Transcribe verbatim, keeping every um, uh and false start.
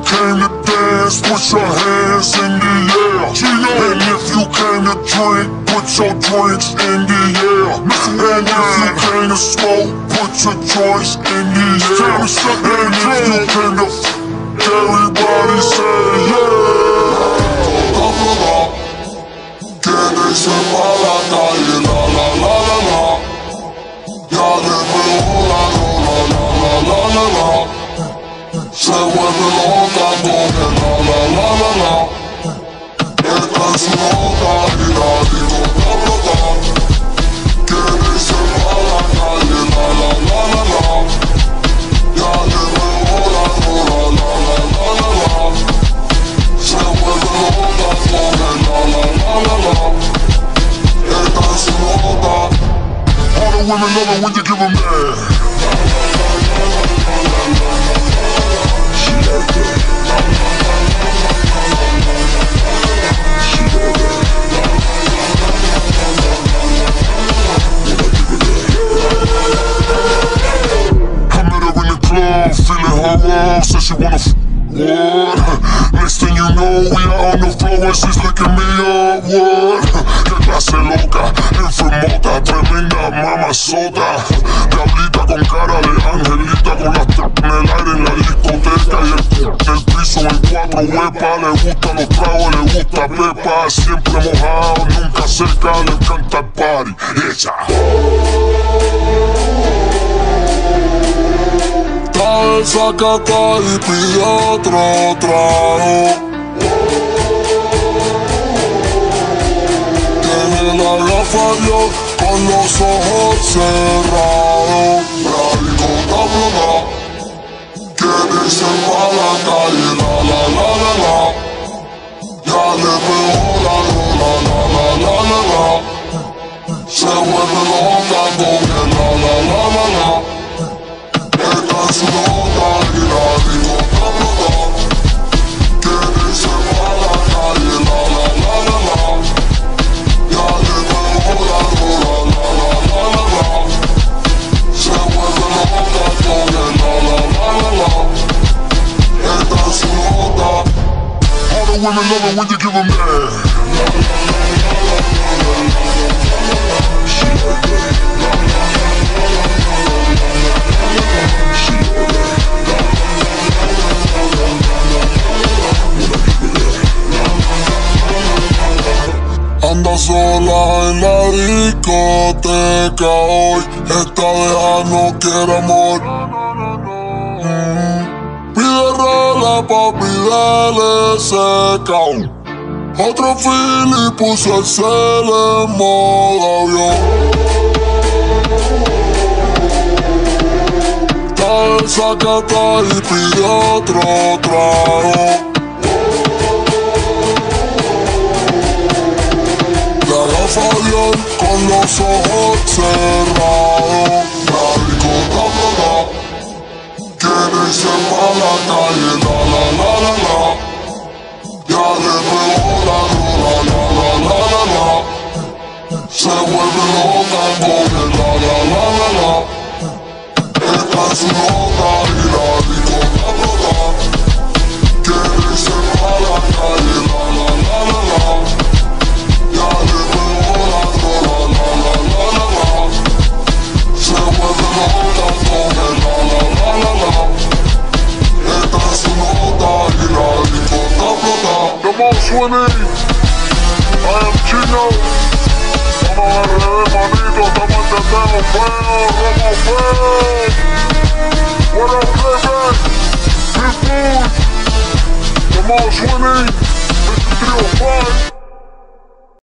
came to dance, put your hands in the air. And if you came to drink, put your drinks in the air. And if you came to smoke, put your joints in the air. And if you came to f***, everybody say yeah. Que se va la calle, la la la la la. Ya le veo la la la la la la la. Se vuelve loca con el la la la la la. Esta es su nota y la discoteca brota. Que se va la calle, la la la la la. Ya le veo la la la la la la la. Se vuelve loca con el la la la la la. Esta es su nota. All the women love it when you give them that. She like that. She like that. I met her in the club, feeling her up, said she wanna f*** what? Next thing you know, we are on the floor and she's licking me up, what? Que clase loca, enfermota, tremenda mamazota. Diablita con cara de angelita, con las t*** en el aire en la discoteca y el c*** en el piso en cuatro huepas. Le gustan los tragos, le gusta pepa, siempre mojado, nunca seca, le encanta el party, hecha. Desacata y pide otro trago. Tiene la gafa con los ojos cerrados. La discoteca brota. Quiere irse pa' la calle, la la la la la. Ya le veo la la la la la la la. Se vuelve loca con el la la la la la. Esta es su nota y la discoteca brota. Quiere irse pa' la calle, la la la la la. Ya le veo la la la la la la la. Se vuelve loca con el la la la la la. Esta es su nota. All the women love it when you give them that. She like that. Anda sola en la discoteca hoy. Esta deja no quiere amor. mm. Pide rola, papi, dale seca. Otro fili puso el cel en modo avión. Está desacata y pide otro trago. Fabián con los ojos cerrados. La discoteca brota. Quiere irse pa' la calle, la la la la la. Ya le veo la la la la la la la. Se vuelve loca con el la la la la la. Esta es su nota y la discoteca brota. Quiere irse pa' la calle, la la la la la. Ya le veo la la la la la la la. Se vuelve loca con el la la la la la. Esta es su nota y la discoteca brota. The most winning, I am Chino. Vamos a R D, manito, estamos en teteo feo, romo feo. What up, baby? Pitbull, the most winning.